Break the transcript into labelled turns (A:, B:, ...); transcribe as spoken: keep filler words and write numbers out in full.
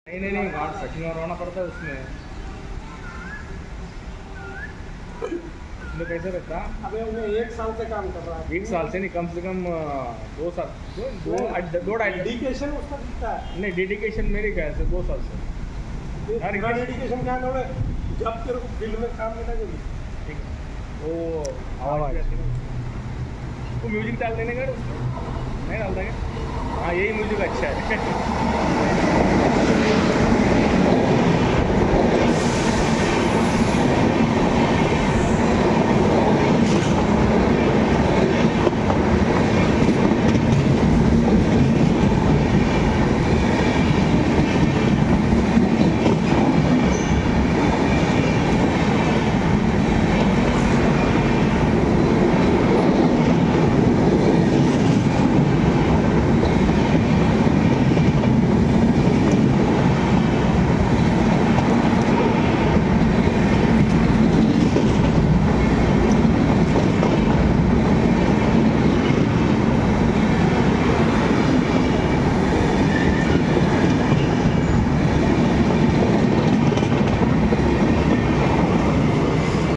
A: नहीं नहीं नहीं गार्ड सेटिंग और होना पड़ता है उसमें। उसमें कैसे रहता?
B: अबे उन्हें एक साल से काम कर रहा है।
A: एक साल से नहीं, कम से कम दो साल, दो दो दो ढाई।
B: डेडिकेशन उसका दिखता है।
A: नहीं डेडिकेशन मेरे ख्याल से दो साल से।
B: पूरा डेडिकेशन क्या है? जब तेरे को फील्ड में काम मिला जल्दी
A: ठीक है। वो आवाज़ वो म्यूजिक डाल देने का उसमें नहीं डालता क्या? हाँ यही म्यूजिक अच्छा है।